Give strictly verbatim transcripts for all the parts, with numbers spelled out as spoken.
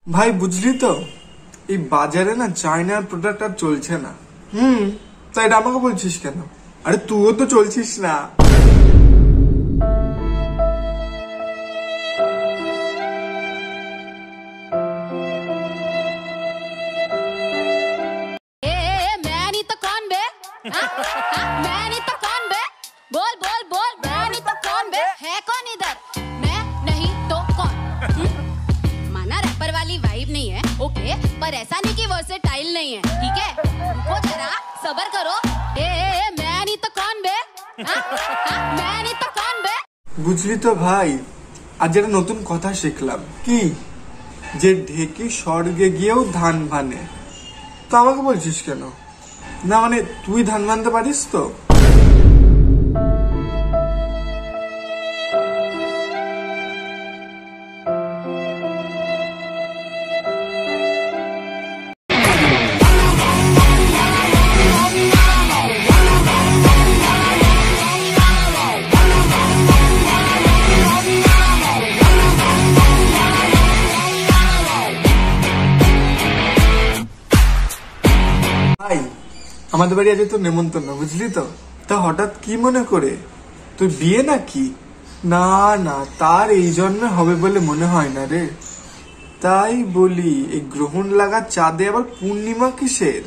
ভাই বুঝলি তো, এই বাজারে না চায়নার প্রোডাক্ট আর চলছে না। হুম, তাই এটা আমাকে বলছিস কেন? আরে তুইও তো চলছিস না। बोल बोल बोल मैं नहीं तो कौन बे? है कौन इधर? मैं नहीं तो कौन? माना रैपर वाली वाइब नहीं है, ओके, पर ऐसा नहीं कि वर्सेटाइल नहीं है, ठीक है? रुको जरा, सबर करो। ए, ए, ए मैं नहीं तो कौन बे? मैं नहीं तो कौन बे? বুঝলি তো ভাই, আজ একটা নতুন কথা শিখলাম। কি? যে ঢেকি স্বর্গে গিয়েও ধান ভানে। তো আমাকে বলছিস কেন? না মানে তুই ধান ভানতে পারিস তো? আমাদের বাড়ি আজ তো নেমন্তন্ন, বুঝলি তো? তা হঠাৎ কি মনে করে? তুই বিয়ে নাকি? না না, তার এই জন্য হবে বলে মনে হয় না রে। তাই বলি, এই গ্রহণ লাগা চাঁদে আবার পূর্ণিমা কিসের?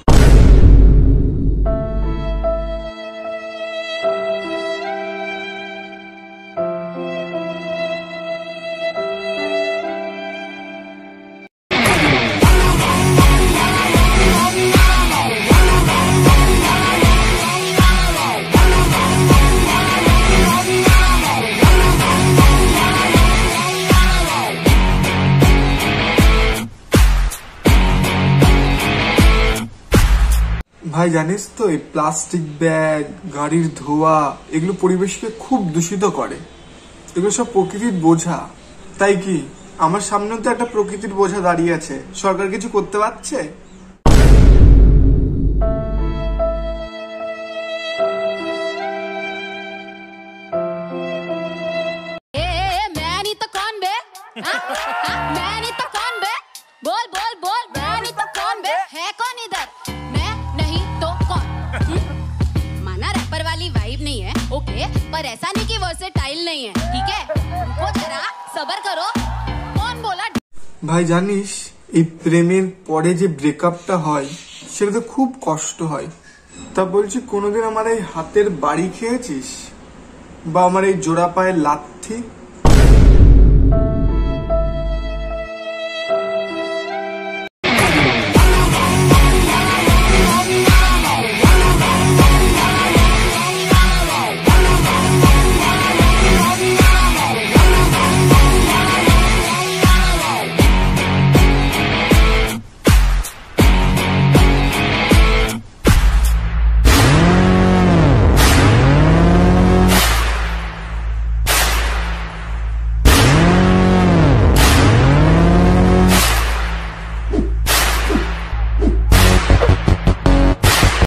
ভাই জানিস তো, এই প্লাস্টিক ব্যাগ, গাড়ির ধোয়া, এগুলো পরিবেশকে খুব দূষিত করে। এগুলো সব প্রকৃতির বোঝা। তাই কি আমার সামনেও তো একটা প্রকৃতির বোঝা দাঁড়িয়ে আছে, সরকার কিছু করতে পারছে? मैं नहीं तो कौन बे? मैं नहीं तो कौन बे? बोल बोल बोल मैं नहीं तो कौन बे? है कौन इधर? मैं नहीं तो कौन? माना रैपर वाली वाइब नहीं है, ओके, पर ऐसा नहीं कि वर्सेटाइल नहीं है, ठीक है? रुको जरा, सबर करो। कौन बोला? ভাই জানিস, এই প্রেমের পরে যে ব্রেকআপটা হয় সেটাতে খুব কষ্ট হয়। তা বলছি, কোনোদিন আমার এই হাতের বাড়ি খেয়েছিস? বা আমার এই জোড়া পায়ের লাথি?